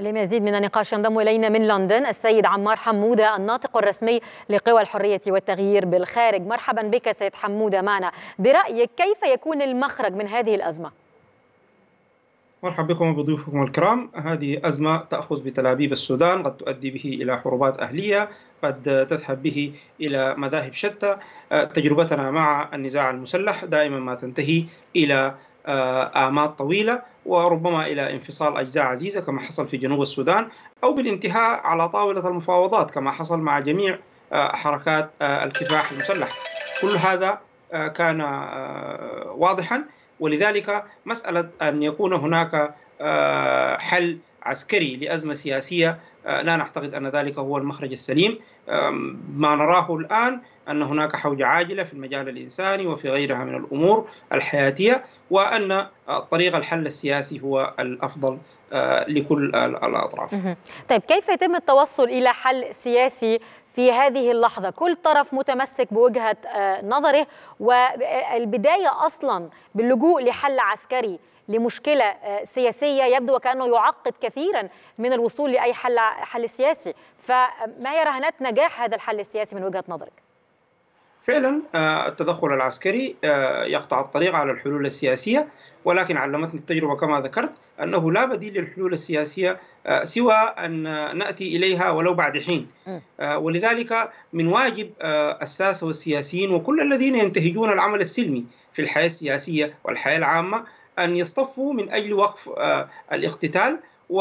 لمزيد من النقاش ينضم إلينا من لندن السيد عمار حمودة الناطق الرسمي لقوى الحرية والتغيير بالخارج. مرحبا بك سيد حمودة معنا. برأيك كيف يكون المخرج من هذه الأزمة؟ مرحبا بكم وبضيوفكم الكرام. هذه أزمة تأخذ بتلابيب السودان، قد تؤدي به إلى حروبات أهلية، قد تذهب به إلى مذاهب شتى. تجربتنا مع النزاع المسلح دائما ما تنتهي إلى آمات طويلة، وربما إلى انفصال أجزاء عزيزة كما حصل في جنوب السودان، أو بالانتهاء على طاولة المفاوضات كما حصل مع جميع حركات الكفاح المسلح. كل هذا كان واضحا، ولذلك مسألة أن يكون هناك حل عسكري لأزمة سياسية لا نعتقد أن ذلك هو المخرج السليم. ما نراه الآن أن هناك حوجة عاجلة في المجال الإنساني وفي غيرها من الأمور الحياتية، وأن طريق الحل السياسي هو الأفضل لكل الأطراف. طيب كيف يتم التوصل إلى حل سياسي في هذه اللحظة؟ كل طرف متمسك بوجهة نظره، والبداية أصلا باللجوء لحل عسكري لمشكلة سياسية يبدو وكأنه يعقد كثيرا من الوصول لأي حل سياسي. فما هي رهانات نجاح هذا الحل السياسي من وجهة نظرك؟ فعلا التدخل العسكري يقطع الطريق على الحلول السياسية، ولكن علمتني التجربة كما ذكرت أنه لا بديل للحلول السياسية سوى أن نأتي إليها ولو بعد حين. ولذلك من واجب الساسة والسياسيين وكل الذين ينتهجون العمل السلمي في الحياة السياسية والحياة العامة أن يصطفوا من أجل وقف الاقتتال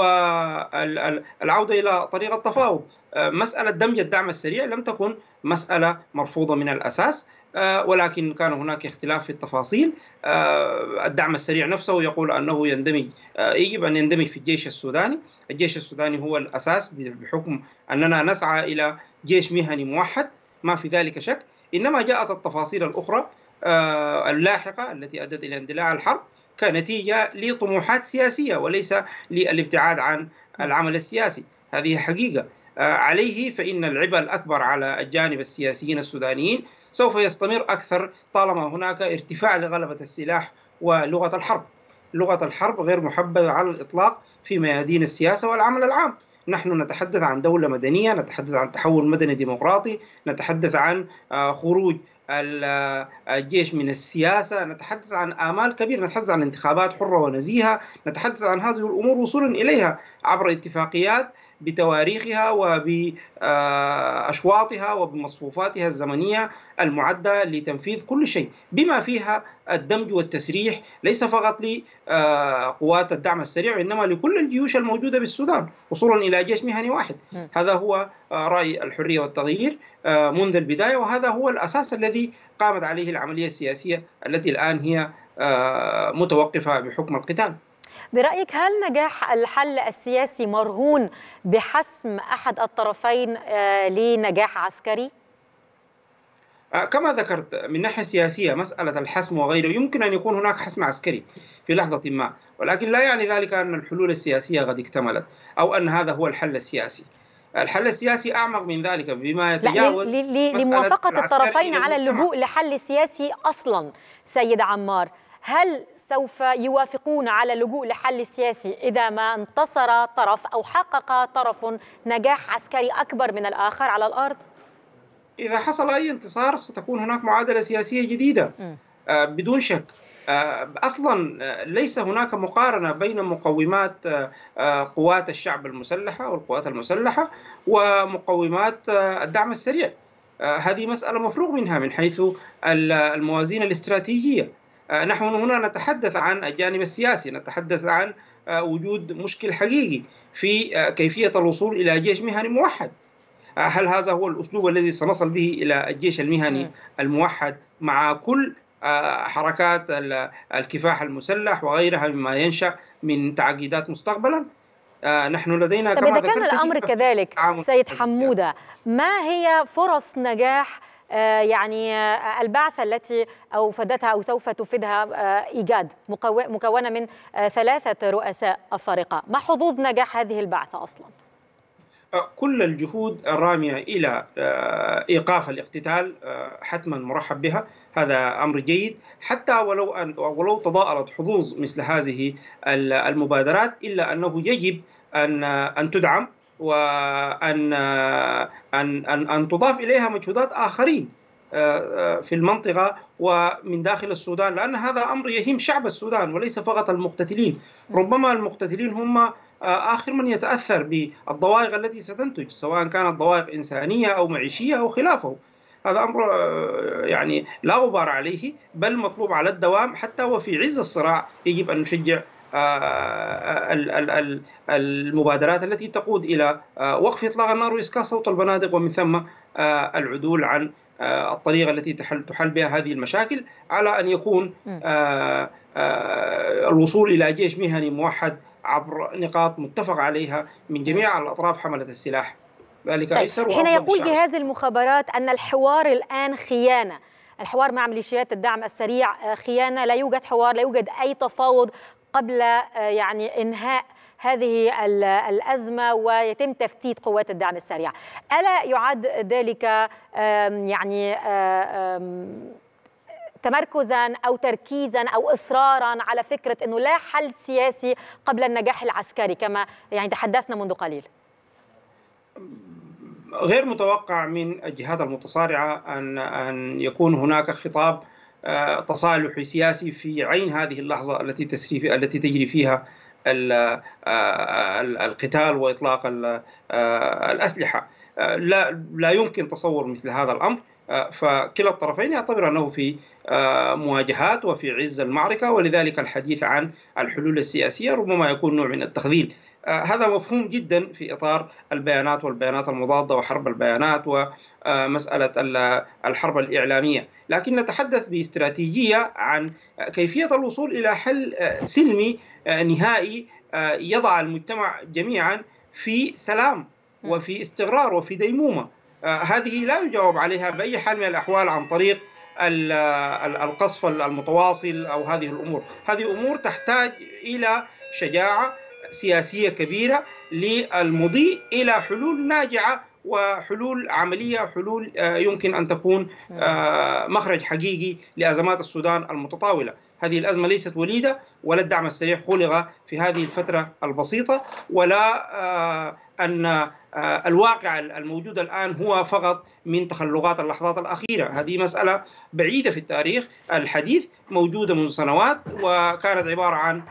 والعودة إلى طريق التفاوض. مسألة دمج الدعم السريع لم تكن مسألة مرفوضة من الأساس، ولكن كان هناك اختلاف في التفاصيل. الدعم السريع نفسه يقول أنه يجب أن يندمج في الجيش السوداني. الجيش السوداني هو الأساس بحكم أننا نسعى إلى جيش مهني موحد، ما في ذلك شك. إنما جاءت التفاصيل الأخرى اللاحقة التي أدت إلى اندلاع الحرب كنتيجة لطموحات سياسية وليس للابتعاد عن العمل السياسي. هذه حقيقة. عليه فإن العبء الأكبر على الجانب السياسيين السودانيين سوف يستمر أكثر طالما هناك ارتفاع لغلبة السلاح ولغة الحرب. لغة الحرب غير محبذة على الإطلاق في ميادين السياسة والعمل العام. نحن نتحدث عن دولة مدنية، نتحدث عن تحول مدني ديمقراطي، نتحدث عن خروج الجيش من السياسة، نتحدث عن آمال كبيرة، نتحدث عن انتخابات حرة ونزيهة، نتحدث عن هذه الأمور وصولا إليها عبر اتفاقيات بتواريخها وبأشواطها وبمصفوفاتها الزمنية المعدة لتنفيذ كل شيء، بما فيها الدمج والتسريح ليس فقط لقوات الدعم السريع وإنما لكل الجيوش الموجودة بالسودان وصولا إلى جيش مهني واحد. هذا هو رأي الحرية والتغيير منذ البداية، وهذا هو الأساس الذي قامت عليه العملية السياسية التي الآن هي متوقفة بحكم القتال. برأيك هل نجاح الحل السياسي مرهون بحسم أحد الطرفين لنجاح عسكري؟ كما ذكرت من ناحية سياسية مسألة الحسم وغيره يمكن أن يكون هناك حسم عسكري في لحظة ما، ولكن لا يعني ذلك أن الحلول السياسية قد اكتملت أو أن هذا هو الحل السياسي. الحل السياسي أعمق من ذلك بما يتجاوز لموافقة الطرفين على اللجوء لحل سياسي أصلا. سيد عمار، هل سوف يوافقون على اللجوء لحل سياسي إذا ما انتصر طرف أو حقق طرف نجاح عسكري أكبر من الآخر على الأرض؟ إذا حصل أي انتصار ستكون هناك معادلة سياسية جديدة بدون شك. أصلا ليس هناك مقارنة بين مقومات قوات الشعب المسلحة والقوات المسلحة ومقومات الدعم السريع. هذه مسألة مفروغ منها من حيث الموازين الاستراتيجية. نحن هنا نتحدث عن الجانب السياسي، نتحدث عن وجود مشكل حقيقي في كيفية الوصول إلى جيش مهني موحد. هل هذا هو الأسلوب الذي سنصل به إلى الجيش المهني الموحد مع كل حركات الكفاح المسلح وغيرها مما ينشأ من تعقيدات مستقبلا؟ نحن لدينا طب إذا كان الأمر كذلك سيد حمودة، ما هي فرص نجاح يعني البعثة التي أوفدتها أو سوف تفيدها إيجاد مكونة من 3 رؤساء أفارقة؟ ما حظوظ نجاح هذه البعثة أصلا؟ كل الجهود الرامية إلى إيقاف الاقتتال حتما مرحب بها. هذا أمر جيد، حتى ولو تضاءلت حظوظ مثل هذه المبادرات، إلا أنه يجب أن تدعم، وأن أن تضاف إليها مجهودات آخرين في المنطقة ومن داخل السودان، لأن هذا أمر يهم شعب السودان وليس فقط المقتتلين. ربما المقتتلين هم آخر من يتأثر بالضوائق التي ستنتج، سواء كانت ضوائق إنسانية أو معيشية أو خلافه. هذا أمر يعني لا غبار عليه، بل مطلوب على الدوام. حتى وفي عز الصراع يجب أن نشجع المبادرات التي تقود إلى وقف إطلاق النار وإسكات صوت البنادق، ومن ثم العدول عن الطريقة التي تحل بها هذه المشاكل، على أن يكون الوصول إلى جيش مهني موحد عبر نقاط متفق عليها من جميع الأطراف حملة السلاح. ذلك أيسر. حين يقول جهاز المخابرات أن الحوار الآن خيانة، الحوار مع ميليشيات الدعم السريع خيانة، لا يوجد حوار، لا يوجد أي تفاوض قبل يعني إنهاء هذه الأزمة ويتم تفتيت قوات الدعم السريع، ألا يعد ذلك يعني تمركزا أو تركيزا أو إصرارا على فكرة أنه لا حل سياسي قبل النجاح العسكري كما يعني تحدثنا منذ قليل؟ غير متوقع من الجهات المتصارعة أن يكون هناك خطاب تصالحي سياسي في عين هذه اللحظة التي تجري فيها القتال وإطلاق الأسلحة. لا يمكن تصور مثل هذا الأمر، فكلا الطرفين يعتبر أنه في مواجهات وفي عز المعركة، ولذلك الحديث عن الحلول السياسية ربما يكون نوع من التخذيل. هذا مفهوم جدا في إطار البيانات والبيانات المضادة وحرب البيانات ومسألة الحرب الإعلامية، لكن نتحدث باستراتيجية عن كيفية الوصول إلى حل سلمي نهائي يضع المجتمع جميعا في سلام وفي استقرار وفي ديمومة. هذه لا يجاوب عليها بأي حال من الأحوال عن طريق القصف المتواصل أو هذه الأمور. هذه أمور تحتاج إلى شجاعة سياسية كبيرة للمضي إلى حلول ناجعة وحلول عملية، حلول يمكن أن تكون مخرج حقيقي لأزمات السودان المتطاولة. هذه الأزمة ليست وليدة، ولا الدعم السريع خلق في هذه الفترة البسيطة، ولا أن الواقع الموجود الآن هو فقط من تخلقات اللحظات الأخيرة. هذه مسألة بعيدة في التاريخ الحديث، موجودة منذ سنوات، وكانت عبارة عن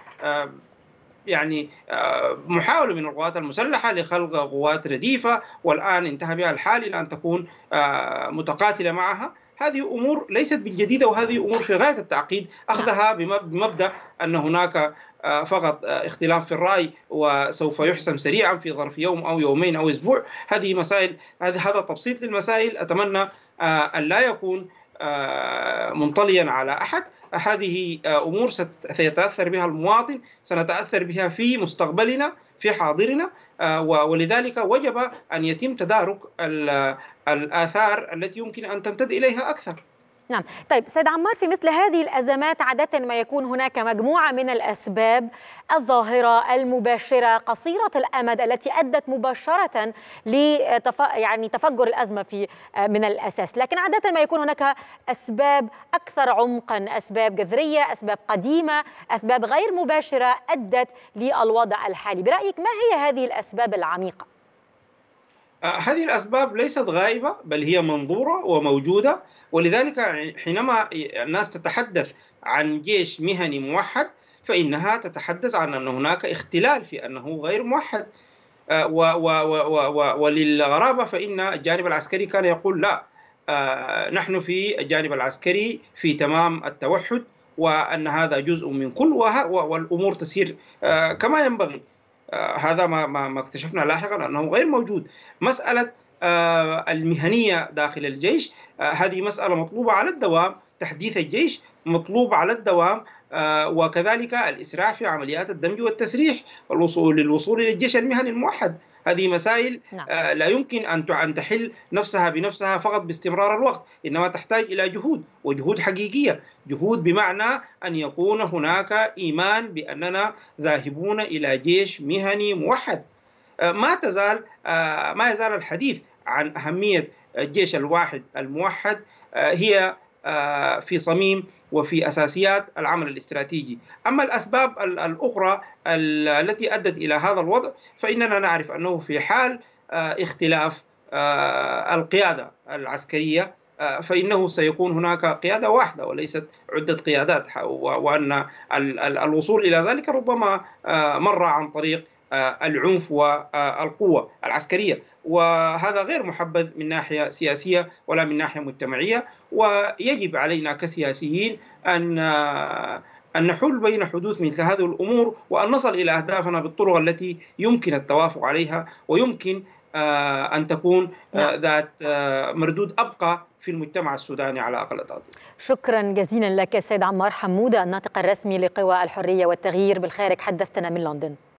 يعني محاولة من القوات المسلحة لخلق قوات رديفة، والآن انتهى بها الحال إلى أن تكون متقاتلة معها. هذه أمور ليست بالجديدة، وهذه أمور في غاية التعقيد، أخذها بمبدأ أن هناك فقط اختلاف في الرأي وسوف يحسم سريعا في ظرف يوم أو يومين أو أسبوع. هذه مسائل، هذا تبسيط للمسائل أتمنى أن لا يكون منطليا على أحد. هذه أمور سيتأثر بها المواطن، سنتأثر بها في مستقبلنا في حاضرنا، ولذلك وجب أن يتم تدارك الآثار التي يمكن أن تمتد إليها أكثر. نعم. طيب سيد عمار، في مثل هذه الأزمات عادة ما يكون هناك مجموعة من الأسباب الظاهرة المباشرة قصيرة الأمد التي أدت مباشرة يعني تفجر الأزمة من الأساس، لكن عادة ما يكون هناك أسباب أكثر عمقا، أسباب جذرية، أسباب قديمة، أسباب غير مباشرة أدت للوضع الحالي. برأيك ما هي هذه الأسباب العميقة؟ هذه الأسباب ليست غائبة، بل هي منظورة وموجودة، ولذلك حينما الناس تتحدث عن جيش مهني موحد فإنها تتحدث عن أن هناك اختلال في أنه غير موحد. وللغرابة فإن الجانب العسكري كان يقول لا، نحن في الجانب العسكري في تمام التوحد، وأن هذا جزء من كل، والأمور تسير كما ينبغي. هذا ما اكتشفنا لاحقا أنه غير موجود. مسألة المهنية داخل الجيش هذه مسألة مطلوبة على الدوام، تحديث الجيش مطلوب على الدوام، وكذلك الإسراع في عمليات الدمج والتسريح للوصول إلى الجيش المهني الموحد. هذه مسائل لا يمكن أن تحل نفسها بنفسها فقط باستمرار الوقت، إنما تحتاج إلى جهود، وجهود حقيقية، جهود بمعنى أن يكون هناك إيمان بأننا ذاهبون إلى جيش مهني موحد. ما يزال الحديث عن أهمية الجيش الواحد الموحد هي في صميم وفي أساسيات العمل الاستراتيجي. أما الأسباب الأخرى التي أدت إلى هذا الوضع فإننا نعرف أنه في حال اختلاف القيادة العسكرية فإنه سيكون هناك قيادة واحدة وليست عدة قيادات، وأن الوصول إلى ذلك ربما مر عن طريق العنف والقوة العسكرية، وهذا غير محبذ من ناحية سياسية ولا من ناحية مجتمعية. ويجب علينا كسياسيين أن نحول بين حدوث مثل هذه الأمور وأن نصل إلى أهدافنا بالطرق التي يمكن التوافق عليها ويمكن أن تكون ذات مردود أبقى في المجتمع السوداني على أقل تقدير. شكرا جزيلا لك سيد عمار حمودة، الناطق الرسمي لقوى الحرية والتغيير بالخارج، حدثتنا من لندن.